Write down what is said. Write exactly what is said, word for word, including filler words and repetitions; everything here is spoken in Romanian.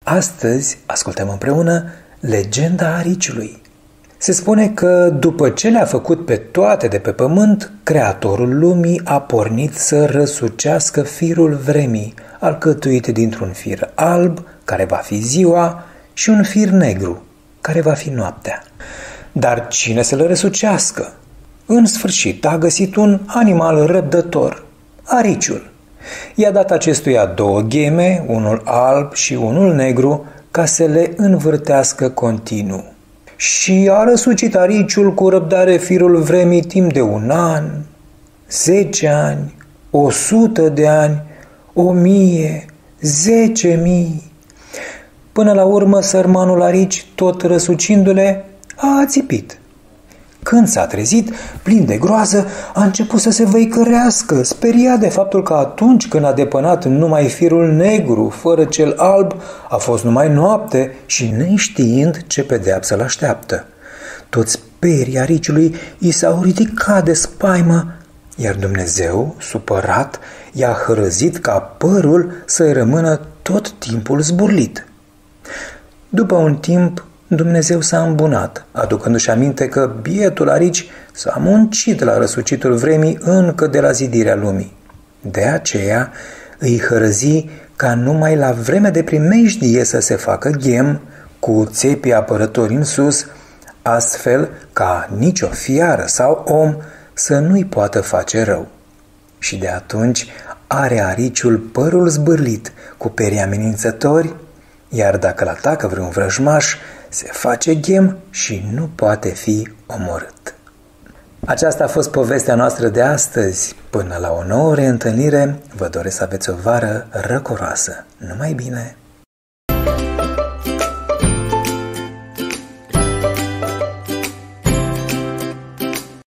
Astăzi ascultăm împreună legenda ariciului. Se spune că după ce le-a făcut pe toate de pe pământ, Creatorul lumii a pornit să răsucească firul vremii, alcătuit dintr-un fir alb, care va fi ziua, și un fir negru, care va fi noaptea. Dar cine să le răsucească? În sfârșit a găsit un animal răbdător, ariciul. I-a dat acestuia două gheme, unul alb și unul negru, ca să le învârtească continuu. Și a răsucit ariciul cu răbdare firul vremii timp de un an, zece ani, o sută de ani, o mie, zece mii. Până la urmă, sărmanul arici, tot răsucindu-le, a ațipit. Când s-a trezit, plin de groază, a început să se văicărească, speriat de faptul că atunci când a depănat numai firul negru, fără cel alb, a fost numai noapte și neștiind ce pedeapsă l-așteaptă. Toți perii ariciului i s-au ridicat de spaimă, iar Dumnezeu, supărat, i-a hărăzit ca părul să-i rămână tot timpul zburlit. După un timp, Dumnezeu s-a îmbunat, aducându-și aminte că bietul arici s-a muncit la răsucitul vremii încă de la zidirea lumii. De aceea îi hărăzi ca numai la vreme de primejdie să se facă ghem, cu țepii apărători în sus, astfel ca nicio fiară sau om să nu-i poată face rău. Și de atunci are ariciul părul zbârlit, cu perii amenințători, iar dacă l-atacă vreun vrăjmaș, se face ghem și nu poate fi omorât. Aceasta a fost povestea noastră de astăzi. Până la o nouă reîntâlnire, vă doresc să aveți o vară răcoroasă. Numai bine!